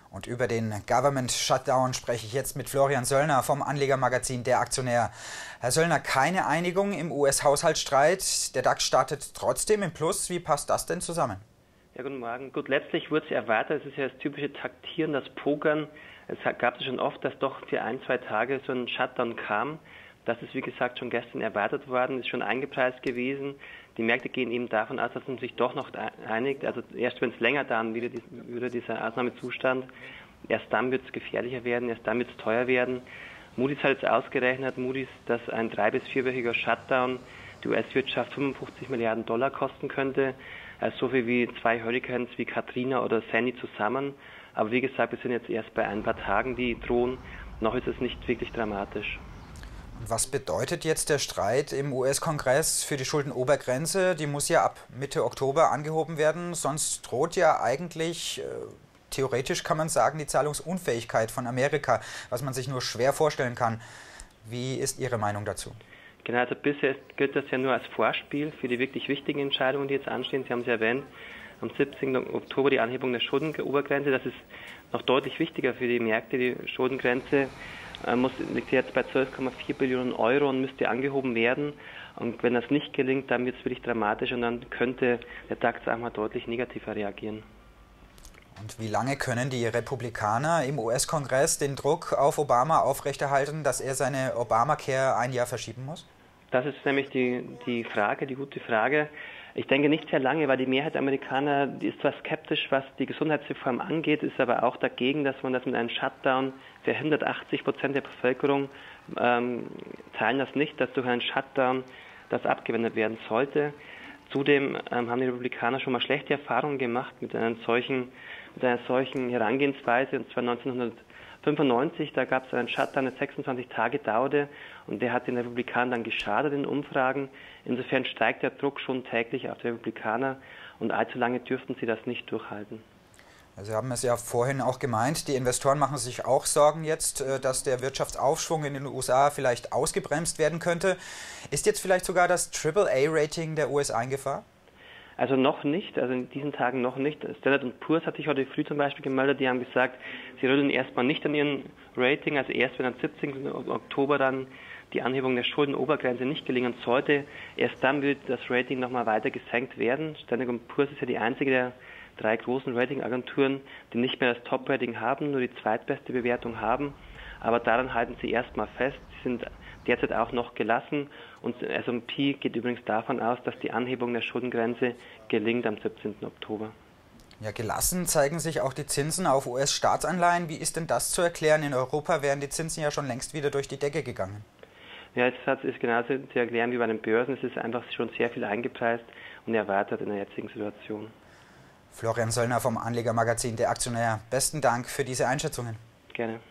Und über den Government Shutdown spreche ich jetzt mit Florian Söllner vom Anlegermagazin Der Aktionär. Herr Söllner, keine Einigung im US-Haushaltsstreit. Der DAX startet trotzdem im Plus. Wie passt das denn zusammen? Ja, guten Morgen. Gut, letztlich wurde es erwartet. Es ist ja das typische Taktieren, das Pokern. Es gab es schon oft, dass doch für 1-2 Tage so ein Shutdown kam. Das ist, wie gesagt, schon gestern erwartet worden, ist schon eingepreist gewesen. Die Märkte gehen eben davon aus, dass man sich doch noch einigt. Also erst wenn es länger dauern würde dieser Ausnahmezustand, erst dann wird es gefährlicher werden, erst dann wird es teuer werden. Moody's hat jetzt ausgerechnet, dass ein 3- bis 4-wöchiger Shutdown die US-Wirtschaft 55 Milliarden Dollar kosten könnte. Also so viel wie 2 Hurricanes wie Katrina oder Sandy zusammen. Aber wie gesagt, wir sind jetzt erst bei ein paar Tagen, die drohen. Noch ist es nicht wirklich dramatisch. Was bedeutet jetzt der Streit im US-Kongress für die Schuldenobergrenze? Die muss ja ab Mitte Oktober angehoben werden, sonst droht ja eigentlich, theoretisch kann man sagen, die Zahlungsunfähigkeit von Amerika, was man sich nur schwer vorstellen kann. Wie ist Ihre Meinung dazu? Genau, also bisher gilt das ja nur als Vorspiel für die wirklich wichtigen Entscheidungen, die jetzt anstehen. Sie haben es erwähnt, am 17. Oktober die Anhebung der Schuldenobergrenze. Das ist noch deutlich wichtiger für die Märkte. Die Schuldengrenze liegt jetzt bei 12,4 Billionen Euro und müsste angehoben werden. Und wenn das nicht gelingt, dann wird es wirklich dramatisch und dann könnte der DAX auch mal deutlich negativer reagieren. Und wie lange können die Republikaner im US-Kongress den Druck auf Obama aufrechterhalten, dass er seine Obamacare ein Jahr verschieben muss? Das ist nämlich die Frage, die gute Frage. Ich denke nicht sehr lange, weil die Mehrheit der Amerikaner ist zwar skeptisch, was die Gesundheitsreform angeht, ist aber auch dagegen, dass man das mit einem Shutdown verhindert. 80% der Bevölkerung teilen das nicht, dass durch einen Shutdown das abgewendet werden sollte. Zudem haben die Republikaner schon mal schlechte Erfahrungen gemacht mit einer solchen Herangehensweise, und zwar 1995, da gab es einen Shutdown, der 26 Tage dauerte und der hat den Republikanern dann geschadet in Umfragen. Insofern steigt der Druck schon täglich auf die Republikaner und allzu lange dürften sie das nicht durchhalten. Sie haben es ja vorhin auch gemeint, die Investoren machen sich auch Sorgen jetzt, dass der Wirtschaftsaufschwung in den USA vielleicht ausgebremst werden könnte. Ist jetzt vielleicht sogar das AAA-Rating der USA in Gefahr? Also noch nicht, also in diesen Tagen noch nicht. Standard & Poor's hat sich heute früh zum Beispiel gemeldet, die haben gesagt, sie rütteln erstmal nicht an ihren Rating, also erst wenn am 17. Oktober dann die Anhebung der Schuldenobergrenze nicht gelingen sollte, erst dann wird das Rating nochmal weiter gesenkt werden. Standard & Poor's ist ja die einzige der 3 großen Ratingagenturen, die nicht mehr das Top-Rating haben, nur die zweitbeste Bewertung haben. Aber daran halten sie erstmal fest. Sie sind derzeit auch noch gelassen und S&P geht übrigens davon aus, dass die Anhebung der Schuldengrenze gelingt am 17. Oktober. Ja, gelassen zeigen sich auch die Zinsen auf US-Staatsanleihen. Wie ist denn das zu erklären? In Europa wären die Zinsen ja schon längst wieder durch die Decke gegangen. Ja, es ist genauso zu erklären wie bei den Börsen. Es ist einfach schon sehr viel eingepreist und erwartet in der jetzigen Situation. Florian Söllner vom Anlegermagazin Der Aktionär. Besten Dank für diese Einschätzungen. Gerne.